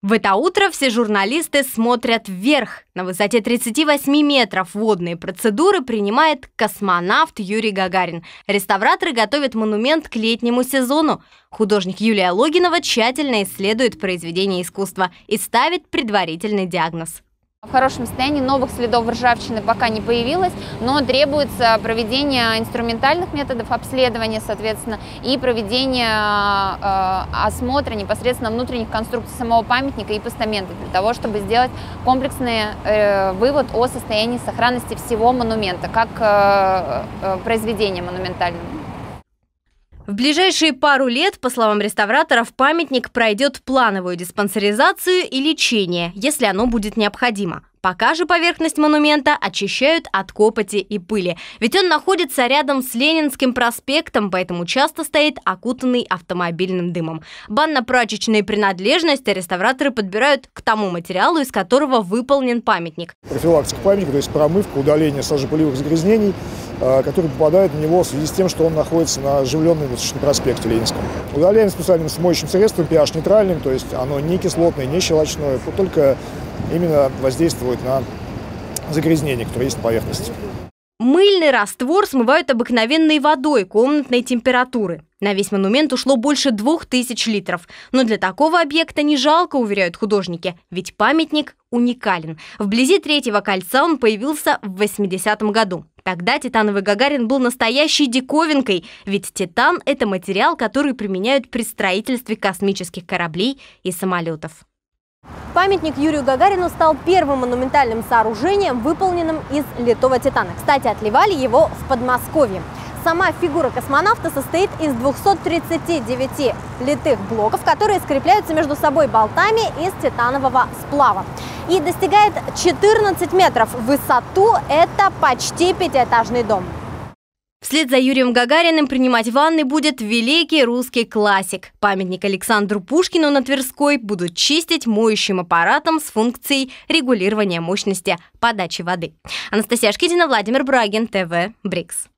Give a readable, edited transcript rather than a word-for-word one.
В это утро все журналисты смотрят вверх. На высоте 38 метров водные процедуры принимает космонавт Юрий Гагарин. Реставраторы готовят монумент к летнему сезону. Художник Юлия Логинова тщательно исследует произведение искусства и ставит предварительный диагноз. В хорошем состоянии, новых следов ржавчины пока не появилось, но требуется проведение инструментальных методов обследования, соответственно, и проведение осмотра непосредственно внутренних конструкций самого памятника и постамента, для того, чтобы сделать комплексный вывод о состоянии сохранности всего монумента, как произведения монументального. В ближайшие пару лет, по словам реставраторов, памятник пройдет плановую диспансеризацию и лечение, если оно будет необходимо. Пока же поверхность монумента очищают от копоти и пыли, ведь он находится рядом с Ленинским проспектом, поэтому часто стоит окутанный автомобильным дымом. Банно-прачечные принадлежности реставраторы подбирают к тому материалу, из которого выполнен памятник. Профилактика памятника, то есть промывка, удаление сажепылевых загрязнений, которые попадают в него в связи с тем, что он находится на оживленном проспекте Ленинском. Удаляем специальным смоющим средством, pH-нейтральным, то есть оно не кислотное, не щелочное, только именно воздействует на загрязнение, которое есть на поверхности. Мыльный раствор смывают обыкновенной водой комнатной температуры. На весь монумент ушло больше 2000 литров. Но для такого объекта не жалко, уверяют художники, ведь памятник уникален. Вблизи Третьего кольца он появился в 80-м году. Тогда титановый Гагарин был настоящей диковинкой, ведь титан – это материал, который применяют при строительстве космических кораблей и самолетов. Памятник Юрию Гагарину стал первым монументальным сооружением, выполненным из литого титана. Кстати, отливали его в Подмосковье. Сама фигура космонавта состоит из 239 литых блоков, которые скрепляются между собой болтами из титанового сплава. И достигает 14 метров в высоту. Это почти пятиэтажный дом. Вслед за Юрием Гагариным принимать ванны будет великий русский классик. Памятник Александру Пушкину на Тверской будут чистить моющим аппаратом с функцией регулирования мощности подачи воды. Анастасия Шкидина, Владимир Брагин, ТВ Брикс.